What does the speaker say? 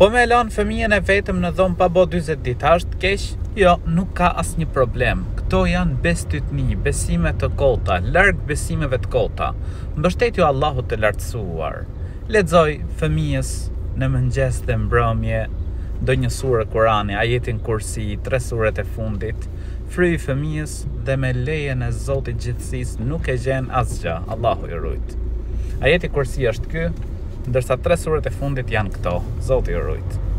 Po me lanë fëmijën e vetëm në dhomë pa bo 20 ditë, është keq? Jo, nuk ka asnjë problem. Këto janë bestytni, besime të kota, larg besimeve të kota. Mbështetju Allahut të lartësuar. Lexoj fëmijës në mëngjes dhe mbrëmje ndonjë sure Kurani, ajetin Kursi, 3 suret e fundit. Fryj fëmijës dhe me lejen e Zotit gjithësisë nuk e gjen asgjë. Allahu i rujt. Ajeti Kursi është ky, ndërsa 3 suret e fundit janë këto. Zoti i rujt.